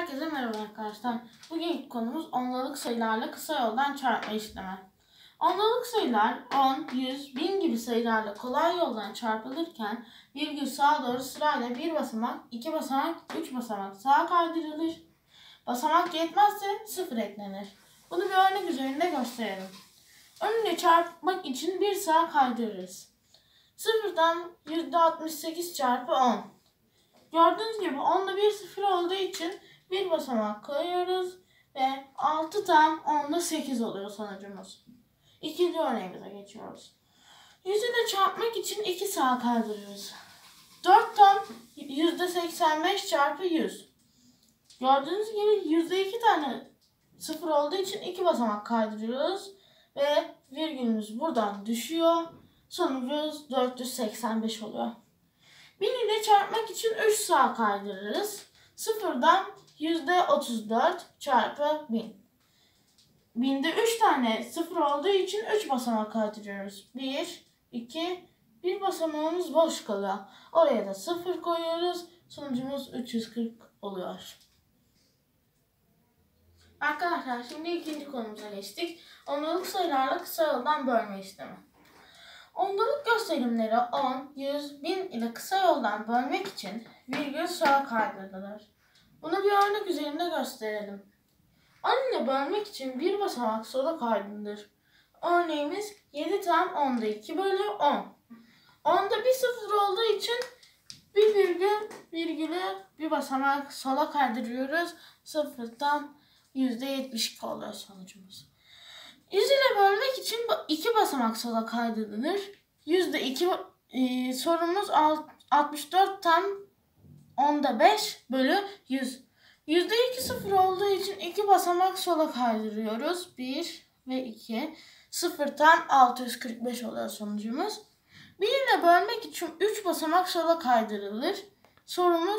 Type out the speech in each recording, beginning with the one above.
Herkese merhaba arkadaşlar. Bugünkü konumuz ondalık sayılarla kısa yoldan çarpma işlemi. Ondalık sayılar 10, 100, 1000 gibi sayılarla kolay yoldan çarpılırken virgül sağa doğru sırayla bir basamak, iki basamak, üç basamak sağa kaydırılır. Basamak yetmezse sıfır eklenir. Bunu bir örnek üzerinde gösterelim. Önüne çarpmak için bir sağa kaydırırız. Sıfırdan %68 çarpı 10. Gördüğünüz gibi onda bir sıfır olduğu için bir basamak koyuyoruz ve 6 tam onda 8 oluyor sonucumuz. İkinci örneğimize geçiyoruz. 100'ü de çarpmak için 2 sağa kaydırıyoruz. 4 tam %85 çarpı 100. Gördüğünüz gibi %2 tane sıfır olduğu için 2 basamak kaydırıyoruz ve virgülümüz buradan düşüyor. Sonucumuz 485 oluyor. 1000 ile çarpmak için 3 sağa kaydırırız. Sıfırdan %34 çarpı 1000. 1000'de 3 tane sıfır olduğu için 3 basamak kaydırıyoruz. 1, 2, bir basamağımız boş kalıyor. Oraya da 0 koyuyoruz. Sonucumuz 340 oluyor. Arkadaşlar şimdi ikinci konumuza geçtik. Ondalık sayılarla kısa yoldan bölme işlemi. Ondalık gösterimleri 10, 100, 1000 ile kısa yoldan bölmek için virgül sağa kaydırılır. Bunu bir örnek üzerinde gösterelim. 10 ile bölmek için bir basamak sola kaydırılır. Örneğimiz 7 tam onda 2 bölü 10. Onda bir sıfır olduğu için bir virgülü bir basamak sola kaydırıyoruz. Sıfırdan %72 oluyor sonucumuz. 100 ile bölmek için 2 basamak sola kaydırılır. %2 sorumuz 64 tam onda 5 bölü 100. %2 sıfır olduğu için 2 basamak sola kaydırıyoruz. 1 ve 2. 0 tam 645 oluyor sonucumuz. 1 ile bölmek için 3 basamak sola kaydırılır. Sorumuz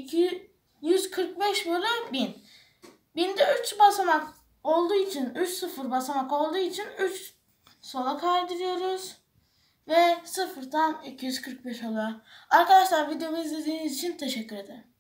145 bölü 1000. 1000'de 3 basamak olduğu için 3 sıfır basamak olduğu için 3 sola kaydırıyoruz ve sıfırdan 245 oluyor. Arkadaşlar videomu izlediğiniz için teşekkür ederim.